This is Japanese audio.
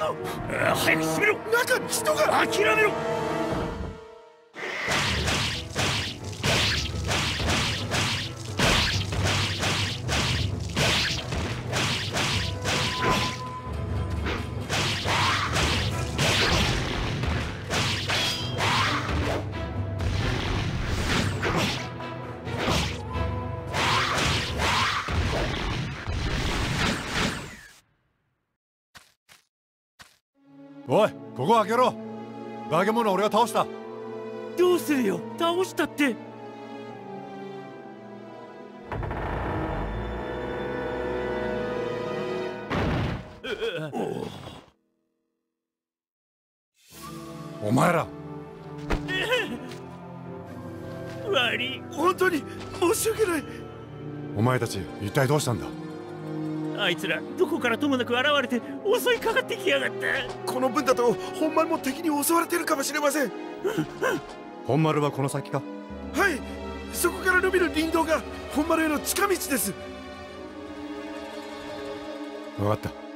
ぞ。早く進めろ。中に人が。諦めろ。 おい、ここ開けろ。化け物俺が倒した。 どうするよ、倒したって。 お前ら悪い、本当に申し訳ない。 お前たち一体どうしたんだ。 あいつらどこからともなく現れて襲いかかってきやがった。この分だと本丸も敵に襲われてるかもしれません。 本丸はこの先か。 はい、そこから伸びる林道が本丸への近道です。 分かった。